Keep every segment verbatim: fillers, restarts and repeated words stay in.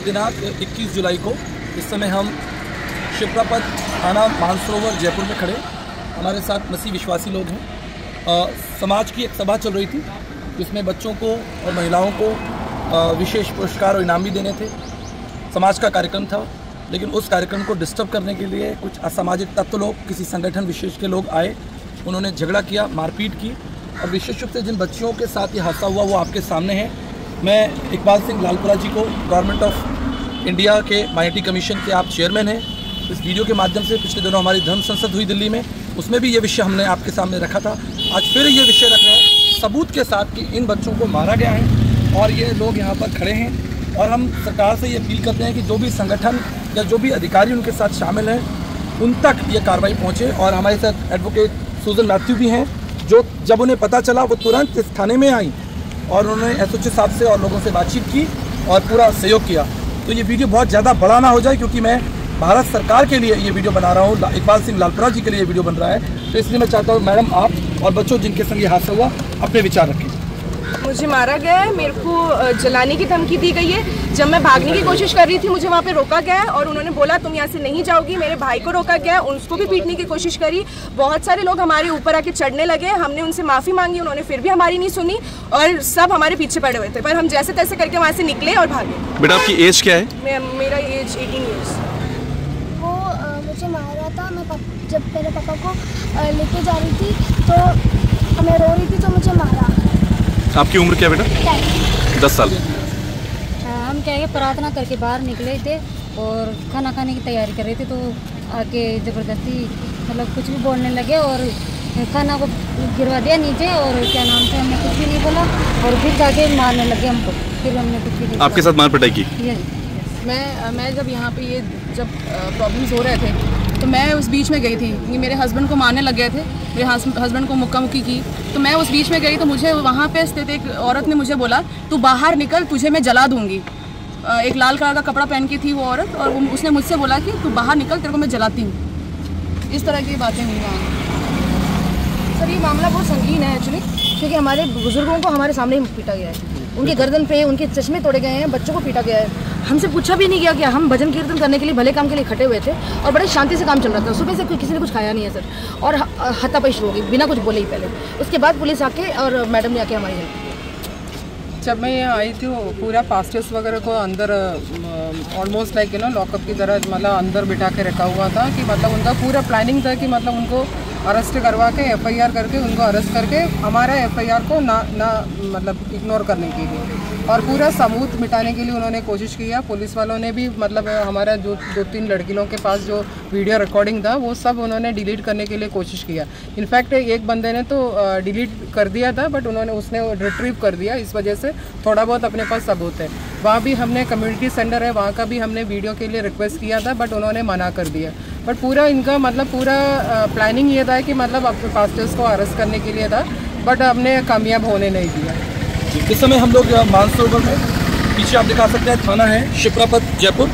दिनांक इक्कीस जुलाई को इस समय हम शिप्रापत थाना मानसरोवर जयपुर में खड़े। हमारे साथ मसीह विश्वासी लोग हैं। आ, समाज की एक सभा चल रही थी जिसमें बच्चों को और महिलाओं को आ, विशेष पुरस्कार और इनाम भी देने थे। समाज का कार्यक्रम था, लेकिन उस कार्यक्रम को डिस्टर्ब करने के लिए कुछ असामाजिक तत्व लोग, किसी संगठन विशेष के लोग आए। उन्होंने झगड़ा किया, मारपीट की, और विशेष रूप से जिन बच्चियों के साथ ये हादसा हुआ वो आपके सामने है। मैं इकबाल सिंह लालपुरा जी को, गवर्नमेंट ऑफ इंडिया के माइनॉरिटी कमीशन के आप चेयरमैन हैं। इस वीडियो के माध्यम से पिछले दिनों हमारी धर्म संसद हुई दिल्ली में, उसमें भी ये विषय हमने आपके सामने रखा था। आज फिर ये विषय रख रहे हैं सबूत के साथ कि इन बच्चों को मारा गया है और ये लोग यहाँ पर खड़े हैं। और हम सरकार से ये अपील करते हैं कि जो भी संगठन या जो भी अधिकारी उनके साथ शामिल हैं उन तक ये कार्रवाई पहुँचे। और हमारे साथ एडवोकेट सुजन मैथ्यू भी हैं, जो जब उन्हें पता चला वो तुरंत इस थाने में आई और उन्होंने एस एच ओ साहब से और लोगों से बातचीत की और पूरा सहयोग किया। तो ये वीडियो बहुत ज़्यादा बड़ा ना हो जाए, क्योंकि मैं भारत सरकार के लिए ये वीडियो बना रहा हूँ, इकबाल सिंह लालपुरा जी के लिए ये वीडियो बन रहा है। तो इसलिए मैं चाहता हूँ मैडम आप और बच्चों जिनके संग ये हादसा हुआ अपने विचार रखें। मुझे मारा गया है, मेरे को जलाने की धमकी दी गई है। जब मैं भागने की कोशिश कर रही थी मुझे वहाँ पे रोका गया है और उन्होंने बोला तुम यहाँ से नहीं जाओगी। मेरे भाई को रोका गया, उसको भी पीटने की कोशिश करी। बहुत सारे लोग हमारे ऊपर आके चढ़ने लगे, हमने उनसे माफ़ी मांगी, उन्होंने फिर भी हमारी नहीं सुनी और सब हमारे पीछे पड़े हुए थे। पर हम जैसे तैसे करके वहाँ से निकले और भागे। बेटा आपकी एज क्या है? मेरा एज एटीन ईयर्स। वो मुझे मारा था, मैं जब मेरे पापा को लेके जा रही थी तो मैं रो रही थी तो मुझे मारा। आपकी उम्र क्या बेटा? दस साल। हम क्या है प्रार्थना करके बाहर निकले थे और खाना खाने की तैयारी कर रहे थे, तो आके ज़बरदस्ती मतलब कुछ भी बोलने लगे और खाना को गिरवा दिया नीचे और क्या नाम से हमने कुछ भी नहीं बोला और फिर जाके मारने लगे हमको। फिर हमने कुछ भी नहीं। आपके साथ मार पिटाई की? मैं मैं जब यहाँ पे ये जब प्रॉब्लम्स हो रहे थे तो मैं उस बीच में गई थी, क्योंकि मेरे हस्बैंड को मारने लग गए थे, मेरे हस्बैंड को मुक्का मुक्की की। तो मैं उस बीच में गई तो मुझे वहाँ पे स्थित एक औरत ने मुझे बोला तू बाहर निकल, तुझे मैं जला दूँगी। एक लाल कलर का कपड़ा पहन की थी वो औरत और वो उसने मुझसे बोला कि तू बाहर निकल, तेरे को मैं जलाती हूँ। इस तरह की बातें हुई वहाँ। सर ये मामला बहुत संगीन है एक्चुअली, क्योंकि हमारे बुजुर्गों को हमारे सामने ही पीटा गया है, उनके गर्दन पे उनके चश्मे तोड़े गए हैं, बच्चों को पीटा गया है। हमसे पूछा भी नहीं गया कि हम भजन कीर्तन करने के लिए भले काम के लिए इकट्ठे हुए थे और बड़े शांति से काम चल रहा था। सुबह से किसी ने कुछ खाया नहीं है सर, और हाथापाई शुरू हो गई बिना कुछ बोले ही पहले। उसके बाद पुलिस आके और मैडम ने आके हमारी हेल्प। जब मैं यहाँ आई थी पूरा पास्टर्स वगैरह को अंदर almost like you know lockup की तरह मतलब अंदर बिठा के रखा हुआ था, कि मतलब उनका पूरा प्लानिंग था कि मतलब उनको अरेस्ट करवा के एफ आई आर करके उनको अरेस्ट करके हमारा एफ आई आर को ना ना मतलब इग्नोर करने के लिए और पूरा सबूत मिटाने के लिए उन्होंने कोशिश किया। पुलिस वालों ने भी मतलब हमारा जो दो तीन लड़कियों के पास जो वीडियो रिकॉर्डिंग था वो सब उन्होंने डिलीट करने के लिए कोशिश किया। इनफैक्ट एक बंदे ने तो डिलीट कर दिया था, बट उन्होंने उसने रिट्रीव कर दिया। इस वजह से थोड़ा बहुत अपने पास सबूत है। वहाँ भी हमने कम्युनिटी सेंटर है, वहाँ का भी हमने वीडियो के लिए रिक्वेस्ट किया था, बट उन्होंने मना कर दिया। बट पूरा इनका मतलब पूरा प्लानिंग ये था कि मतलब अपने पास्टर्स को अरेस्ट करने के लिए था, बट हमने कामयाब होने नहीं दिया। इस समय हम लोग मानसरोवर में, पीछे आप दिखा सकते हैं थाना है शिप्रापत जयपुर,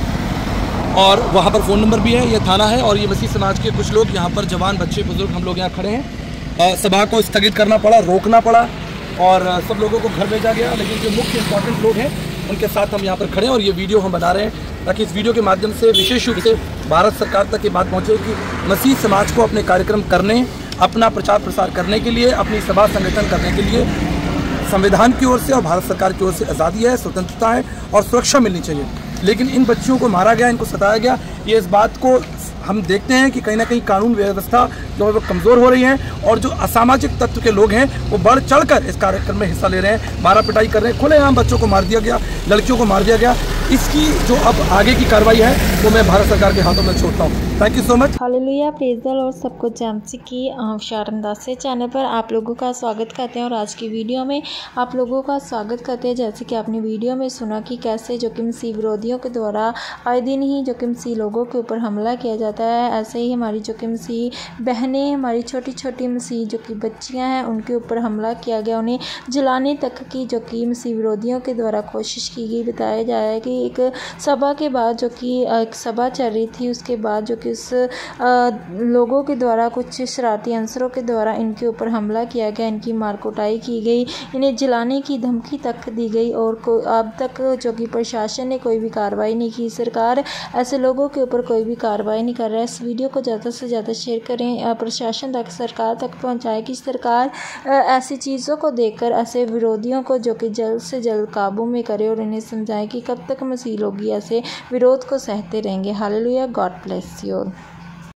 और वहाँ पर फ़ोन नंबर भी है, ये थाना है। और ये मसीह समाज के कुछ लोग यहाँ पर, जवान बच्चे बुजुर्ग, हम लोग यहाँ खड़े हैं। सभा को स्थगित करना पड़ा, रोकना पड़ा और सब लोगों को घर भेजा गया, लेकिन जो मुख्य इंपॉर्टेंट लोग हैं उनके साथ हम यहाँ पर खड़े हैं और ये वीडियो हम बना रहे हैं ताकि इस वीडियो के माध्यम से विशेष रूप से भारत सरकार तक ये बात पहुँचे कि मसीह समाज को अपने कार्यक्रम करने, अपना प्रचार प्रसार करने के लिए, अपनी सभा संगठन करने के लिए संविधान की ओर से और भारत सरकार की ओर से आज़ादी है, स्वतंत्रता है और सुरक्षा मिलनी चाहिए। लेकिन इन बच्चियों को मारा गया, इनको सताया गया, ये इस बात को हम देखते हैं कि कहीं ना कहीं कानून व्यवस्था जो है वो कमज़ोर हो रही है और जो असामाजिक तत्व के लोग हैं वो बढ़ चढ़कर इस कार्यक्रम में हिस्सा ले रहे हैं, मारा पिटाई कर रहे हैं। खुलेआम बच्चों को मार दिया गया, लड़कियों को मार दिया गया। इसकी जो अब आगे की कार्रवाई है वो मैं भारत सरकार के हाथों में छोड़ता हूँ। Thank you so much. Hallelujah, praise the Lord और सबको जैमसी की शारंदास से चैनल पर आप लोगों का स्वागत करते हैं। और आज की वीडियो में आप लोगों का स्वागत करते हैं। जैसे कि आपने वीडियो में सुना कि कैसे जो कि मसीह विरोधियों के द्वारा आए दिन ही जो कि मसीह लोगों के ऊपर हमला किया जाता है, ऐसे ही हमारी जो कि मसीह बहनें, हमारी छोटी छोटी मसीह जो कि बच्चियाँ हैं, उनके ऊपर हमला किया गया, उन्हें जलाने तक की जो कि मसीह विरोधियों के द्वारा कोशिश की गई। बताया जा रहा है कि एक सभा के बाद जो कि एक सभा चल रही थी, उसके बाद जो कि कि उस लोगों के द्वारा, कुछ शरारती अंसरों के द्वारा इनके ऊपर हमला किया गया, इनकी मार कुटाई की गई, इन्हें जलाने की धमकी तक दी गई और को अब तक जो कि प्रशासन ने कोई भी कार्रवाई नहीं की। सरकार ऐसे लोगों के ऊपर कोई भी कार्रवाई नहीं कर रहा है। इस वीडियो को ज़्यादा से ज़्यादा शेयर करें, प्रशासन तक, सरकार तक पहुँचाएं कि सरकार ऐसी चीज़ों को देखकर ऐसे विरोधियों को जो कि जल्द से जल्द काबू में करे और इन्हें समझाएं कि कब तक मसीह लोग ऐसे विरोध को सहते रहेंगे। Hallelujah, God bless you.